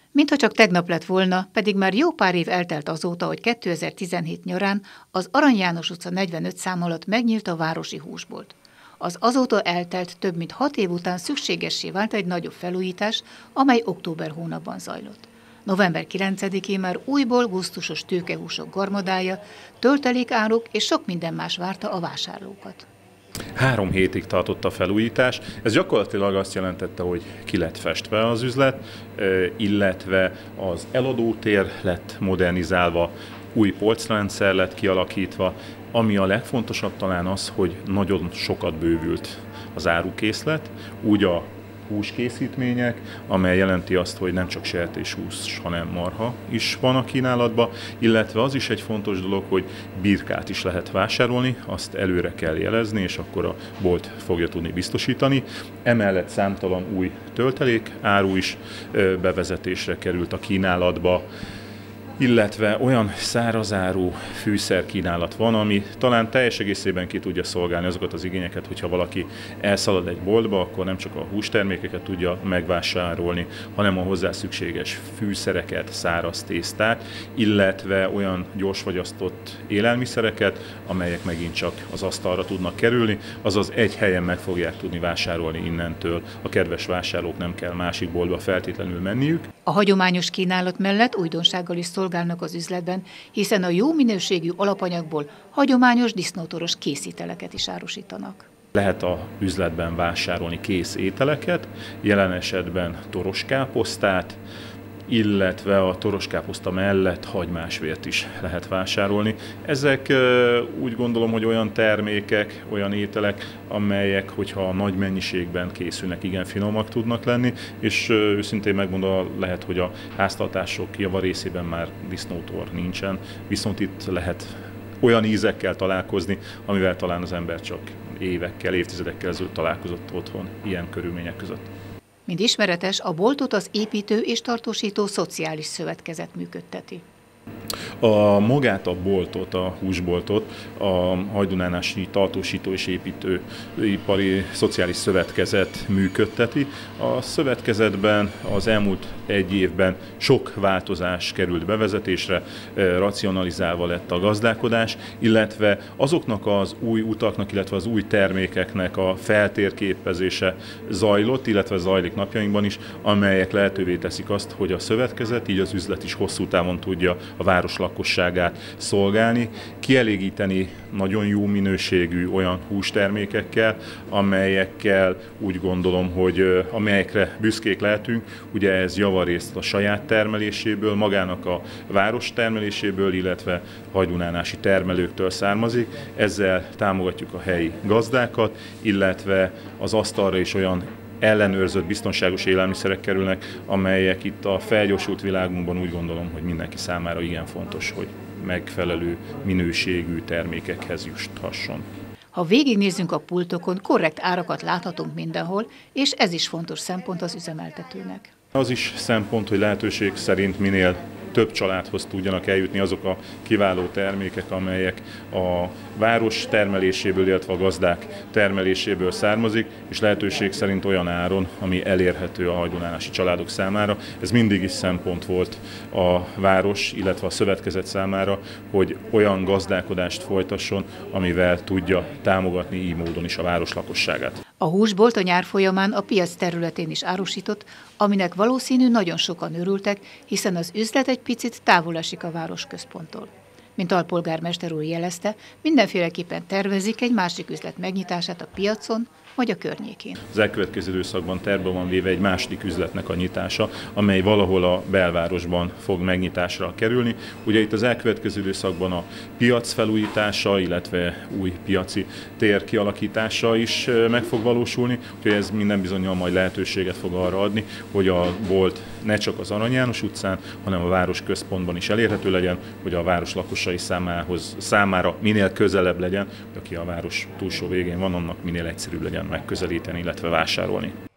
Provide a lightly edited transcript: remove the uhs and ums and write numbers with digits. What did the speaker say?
Mintha csak tegnap lett volna, pedig már jó pár év eltelt azóta, hogy 2017 nyarán az Arany János utca 45 szám alatt megnyílt a városi húsbolt. Az azóta eltelt több mint 6 év után szükségessé vált egy nagyobb felújítás, amely október hónapban zajlott. November 9-én már újból gusztusos tőkehúsok garmadája, töltelékáruk és sok minden más várta a vásárlókat. 3 hétig tartott a felújítás. Ez gyakorlatilag azt jelentette, hogy ki lett festve az üzlet, illetve az eladótér lett modernizálva, új polcrendszer lett kialakítva, ami a legfontosabb talán az, hogy nagyon sokat bővült az árukészlet, úgy a húskészítmények, amely jelenti azt, hogy nem csak sertéshús, hanem marha is van a kínálatban, illetve az is egy fontos dolog, hogy birkát is lehet vásárolni, azt előre kell jelezni, és akkor a bolt fogja tudni biztosítani. Emellett számtalan új töltelék áru is bevezetésre került a kínálatba, illetve olyan szárazáru fűszerkínálat van, ami talán teljes egészében ki tudja szolgálni azokat az igényeket, hogyha valaki elszalad egy boltba, akkor nem csak a hústermékeket tudja megvásárolni, hanem a hozzá szükséges fűszereket, száraz tésztát, illetve olyan gyorsfagyasztott élelmiszereket, amelyek megint csak az asztalra tudnak kerülni, azaz egy helyen meg fogják tudni vásárolni innentől. A kedves vásárlók nem kell másik boltba feltétlenül menniük. A hagyományos kínálat mellett újdonsággal is szolgálnak az üzletben, hiszen a jó minőségű alapanyagból hagyományos disznótoros készételeket is árusítanak. Lehet a üzletben vásárolni kész ételeket, jelen esetben toroskáposztát, illetve a toroskáposzta mellett hagymásvért is lehet vásárolni. Ezek úgy gondolom, hogy olyan termékek, olyan ételek, amelyek, hogyha nagy mennyiségben készülnek, igen finomak tudnak lenni, és őszintén megmondom, lehet, hogy a háztartások javarészében már disznótor nincsen, viszont itt lehet olyan ízekkel találkozni, amivel talán az ember csak évekkel, évtizedekkel ezelőtt találkozott otthon ilyen körülmények között. Mint ismeretes, a boltot az Építő és Tartósító Szociális Szövetkezet működteti. Magát a boltot, a húsboltot a Hajdúnánási Tartósító és Építőipari Szociális Szövetkezet működteti. A szövetkezetben az elmúlt 1 évben sok változás került bevezetésre, racionalizálva lett a gazdálkodás, illetve azoknak az új utaknak, illetve az új termékeknek a feltérképezése zajlott, illetve zajlik napjainkban is, amelyek lehetővé teszik azt, hogy a szövetkezet, így az üzlet is hosszú távon tudja a város lakosságát szolgálni, kielégíteni nagyon jó minőségű olyan hústermékekkel, amelyekkel úgy gondolom, hogy amelyekre büszkék lehetünk. Ugye ez javarészt a saját termeléséből, magának a város termeléséből, illetve hajdúnánási termelőktől származik. Ezzel támogatjuk a helyi gazdákat, illetve az asztalra is olyan ellenőrzött, biztonságos élelmiszerek kerülnek, amelyek itt a felgyorsult világunkban úgy gondolom, hogy mindenki számára igen fontos, hogy megfelelő minőségű termékekhez juthasson. Ha végignézzünk a pultokon, korrekt árakat láthatunk mindenhol, és ez is fontos szempont az üzemeltetőnek. Az is szempont, hogy lehetőség szerint minél több családhoz tudjanak eljutni azok a kiváló termékek, amelyek a város termeléséből, illetve a gazdák termeléséből származik, és lehetőség szerint olyan áron, ami elérhető a hajdúnánási családok számára. Ez mindig is szempont volt a város, illetve a szövetkezet számára, hogy olyan gazdálkodást folytasson, amivel tudja támogatni így módon is a város lakosságát. A húsbolt a nyár folyamán a piac területén is árusított, aminek valószínű nagyon sokan örültek, hiszen az üzlet egy picit távol esik a városközponttól. Mint alpolgármester úr jelezte, mindenféleképpen tervezik egy másik üzlet megnyitását a piacon vagy a környékén. Az elkövetkező időszakban tervben van véve egy második üzletnek a nyitása, amely valahol a belvárosban fog megnyitásra kerülni. Ugye itt az elkövetkező időszakban a piac felújítása, illetve új piaci tér kialakítása is meg fog valósulni, úgyhogy ez minden bizonnyal majd lehetőséget fog arra adni, hogy a bolt ne csak az Arany János utcán, hanem a városközpontban is elérhető legyen, hogy a város lakosai számára minél közelebb legyen, hogy aki a város túlsó végén van, annak minél egyszerűbb legyen megközelíteni, illetve vásárolni.